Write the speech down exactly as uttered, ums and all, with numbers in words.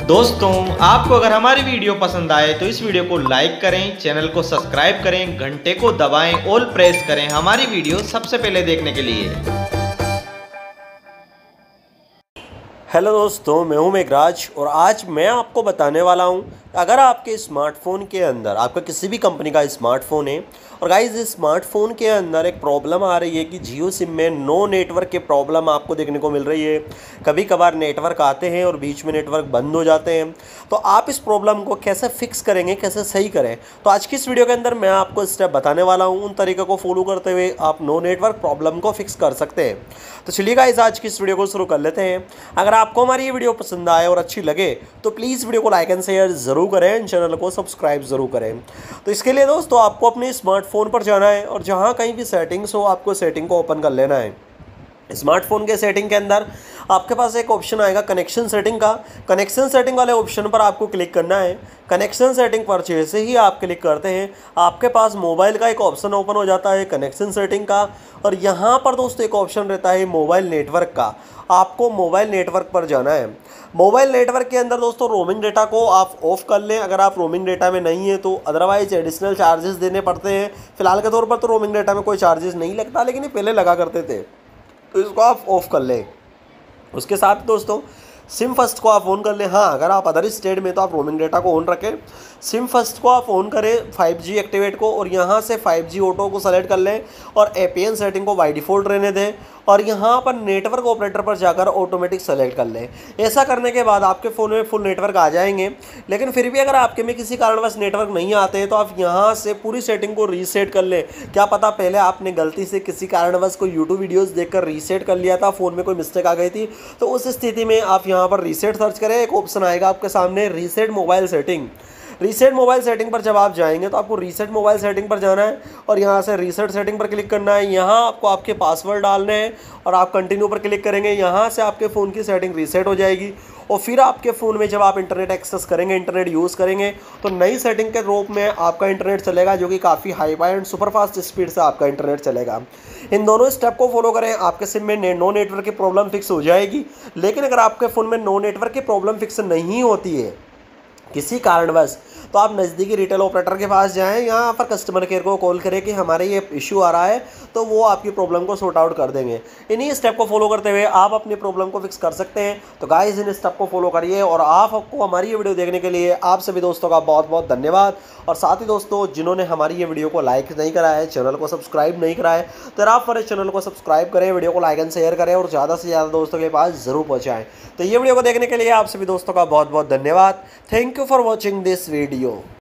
दोस्तों, आपको अगर हमारी वीडियो पसंद आए तो इस वीडियो को लाइक करें, चैनल को सब्सक्राइब करें, घंटे को दबाएं, ऑल प्रेस करें हमारी वीडियो सबसे पहले देखने के लिए। हेलो दोस्तों, मैं हूं मेघराज और आज मैं आपको बताने वाला हूं अगर आपके स्मार्टफोन के अंदर आपका किसी भी कंपनी का स्मार्टफोन है और गाइस इस स्मार्टफोन के अंदर एक प्रॉब्लम आ रही है कि जियो सिम में नो नेटवर्क के प्रॉब्लम आपको देखने को मिल रही है। कभी कभार नेटवर्क आते हैं और बीच में नेटवर्क बंद हो जाते हैं, तो आप इस प्रॉब्लम को कैसे फिक्स करेंगे, कैसे सही करें, तो आज की इस वीडियो के अंदर मैं आपको स्टेप बताने वाला हूँ। उन तरीक़ों को फॉलो करते हुए आप नो नेटवर्क प्रॉब्लम को फिक्स कर सकते हैं। तो चलिए गाइस आज की इस वीडियो को शुरू कर लेते हैं। अगर आपको हमारी ये वीडियो पसंद आए और अच्छी लगे तो प्लीज़ वीडियो को लाइक एंड शेयर ज़रूर करें, चैनल को सब्सक्राइब ज़रूर करें। तो इसके लिए दोस्तों आपको अपने स्मार्टफोन पर जाना है और जहाँ कहीं भी सेटिंग्स हो आपको सेटिंग को ओपन कर लेना है। स्मार्टफोन के सेटिंग के अंदर आपके पास एक ऑप्शन आएगा कनेक्शन सेटिंग का। कनेक्शन सेटिंग वाले ऑप्शन पर आपको क्लिक करना है। कनेक्शन सेटिंग पर जैसे ही आप क्लिक करते हैं आपके पास मोबाइल का एक ऑप्शन ओपन हो जाता है कनेक्शन सेटिंग का, और यहाँ पर दोस्तों एक ऑप्शन रहता है मोबाइल नेटवर्क का। आपको मोबाइल नेटवर्क पर जाना है। मोबाइल नेटवर्क के अंदर दोस्तों रोमिंग डेटा को आप ऑफ कर लें अगर आप रोमिंग डेटा में नहीं है तो, अदरवाइज एडिशनल चार्जेस देने पड़ते हैं। फिलहाल के तौर पर तो रोमिंग डेटा में कोई चार्जेस नहीं लगता, लेकिन ये पहले लगा करते थे, तो इसको आप ऑफ कर लें। उसके साथ दोस्तों सिम फर्स्ट को आप ऑन कर लें। हाँ, अगर आप अदर स्टेट में तो आप रोमिंग डेटा को ऑन रखें। सिम फर्स्ट को आप ऑन करें, फाइव जी एक्टिवेट को, और यहाँ से फाइव जी ऑटो को सेलेक्ट कर लें और ए पी एन सेटिंग को बाई डिफ़ॉल्ट रहने दें, और यहाँ पर नेटवर्क ऑपरेटर पर जाकर ऑटोमेटिक सेलेक्ट कर लें। ऐसा करने के बाद आपके फ़ोन में फुल नेटवर्क आ जाएंगे। लेकिन फिर भी अगर आपके में किसी कारणवश नेटवर्क नहीं आते हैं तो आप यहाँ से पूरी सेटिंग को रीसेट कर लें। क्या पता पहले आपने गलती से किसी कारणवश कोई यूट्यूब वीडियोज़ देखकर रीसेट कर लिया था, फ़ोन में कोई मिस्टेक आ गई थी, तो उस स्थिति में आप यहाँ पर रीसेट सर्च करें। एक ऑप्शन आएगा आपके सामने reset mobile setting. Reset mobile setting पर जब आप जाएंगे तो आपको रीसेट मोबाइल सेटिंग पर जाना है और यहाँ से रीसेट सेटिंग पर क्लिक करना है। यहाँ आपको आपके पासवर्ड डालने हैं और आप कंटिन्यू पर क्लिक करेंगे। यहाँ से आपके फ़ोन की सेटिंग रीसेट हो जाएगी और फिर आपके फ़ोन में जब आप इंटरनेट एक्सेस करेंगे, इंटरनेट यूज़ करेंगे, तो नई सेटिंग के रूप में आपका इंटरनेट चलेगा, जो कि काफ़ी hi fi and super fast speed से आपका इंटरनेट चलेगा। इन दोनों स्टेप को फॉलो करें, आपके सिम में ने, नो नेटवर्क की प्रॉब्लम फिक्स हो जाएगी। लेकिन अगर आपके फ़ोन में नो नेटवर्क की प्रॉब्लम फिक्स नहीं होती है किसी कारणवश, तो आप नज़दीकी रिटेल ऑपरेटर के पास जाएं, यहाँ पर कस्टमर केयर को कॉल करें कि हमारे ये इशू आ रहा है, तो वो आपकी प्रॉब्लम को सॉर्ट आउट कर देंगे। इन्हीं स्टेप को फॉलो करते हुए आप अपनी प्रॉब्लम को फिक्स कर सकते हैं। तो गाइस इन स्टेप को फॉलो करिए, और आपको हमारी ये वीडियो देखने के लिए आप सभी दोस्तों का बहुत बहुत धन्यवाद। और साथ ही दोस्तों जिन्होंने हमारी ये वीडियो को लाइक नहीं करा है, चैनल को सब्सक्राइब नहीं करा है, तो आप पर चैनल को सब्सक्राइब करें, वीडियो को लाइक एंड शेयर करें और ज़्यादा से ज़्यादा दोस्तों के पास ज़रूर पहुँचाएँ। तो ये वीडियो को देखने के लिए आप सभी दोस्तों का बहुत बहुत धन्यवाद। Thank you for watching this video.